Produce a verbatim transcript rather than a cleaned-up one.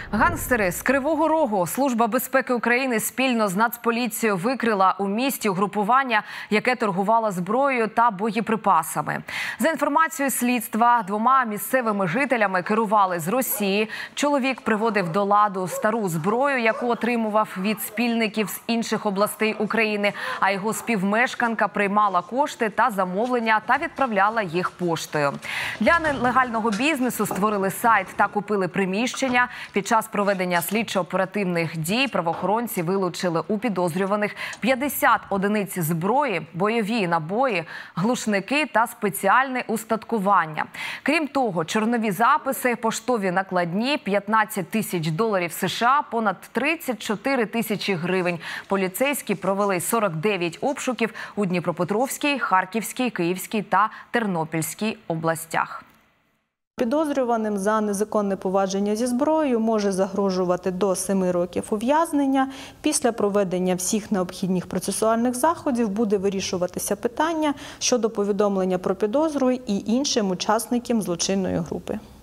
Гангстери з Кривого Рогу. Служба безпеки України спільно з Нацполіцією викрила у місті угрупування, яке торгувало зброєю та боєприпасами. За інформацією слідства, двома місцевими жителями керували з Росії. Чоловік приводив до ладу стару зброю, яку отримував від спільників з інших областей України, а його співмешканка приймала кошти та замовлення та відправляла їх поштою. Для нелегального бізнесу створили сайт та купили приміщення. Під час проведення слідчо-оперативних дій правоохоронці вилучили у підозрюваних п'ятдесят одиниць зброї, бойові набої, глушники та спеціальне устаткування. Крім того, чорнові записи, поштові накладні, п'ятнадцять тисяч доларів США, понад тридцять чотири тисячі гривень. Поліцейські провели сорок дев'ять обшуків у Дніпропетровській, Харківській, Київській та Тернопільській областях. Підозрюваним за незаконне поводження зі зброєю може загрожувати до семи років ув'язнення. Після проведення всіх необхідних процесуальних заходів буде вирішуватися питання щодо повідомлення про підозру і іншим учасникам злочинної групи.